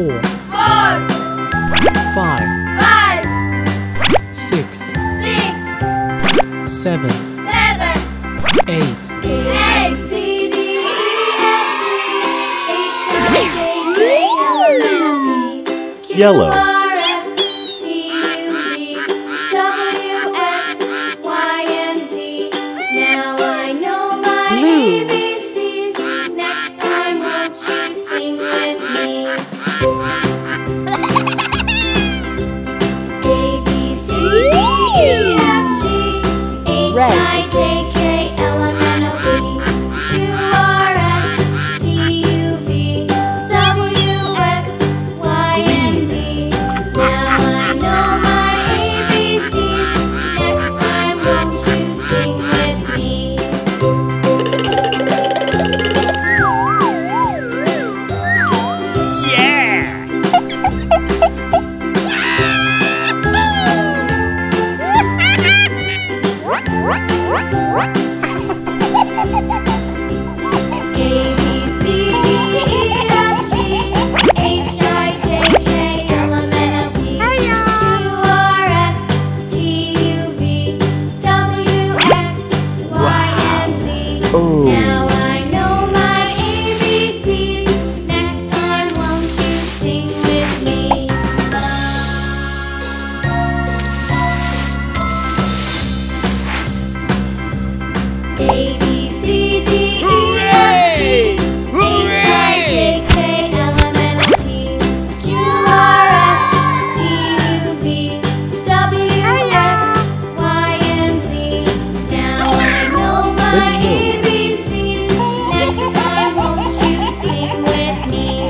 4, 5, 6, 7, 8. A, C, D, E, F, G, H, I, J, K, L, M, N, O, P, Q, Yellow. R, S, T, U, V, W, X, Y, and Z. Now I know my Blue. ABCs. Next time, won't you sing with me? A, B, C, D, E, F, G, H, I, J, K, L, M, N, O, P, Q, R, S, T, U, V, W, X, Y, and Z. Now I know my ABCs. Next time, won't you sing with me? A, B, C, D, E, F, G, H, I, J, K, L, M, N, O, P, Q, R, S, T, U, V, W, X, Y, and Z. Now I know my ABCs. Next time, won't you sing with me? A, B, C, D, E, F, G, H, I, J, K, L, M, N, O, P, Q, R, S, T, U, V, W, X, Y, and Z. Now I know my ABCs. Next time, won't you sing with me?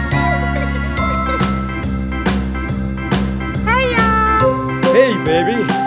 Hey, baby.